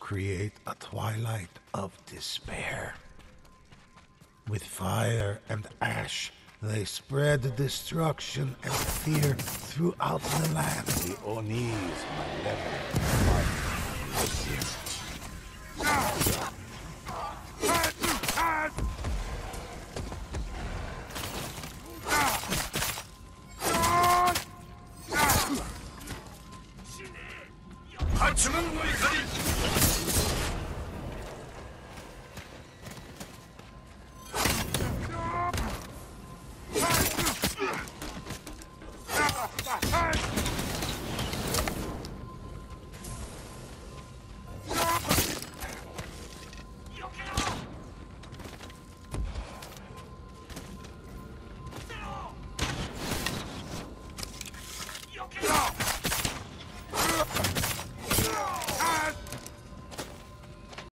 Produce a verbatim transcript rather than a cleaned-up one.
create a twilight of despair. With fire and ash, they spread destruction and fear throughout the land. The Oni's malevolent might persists.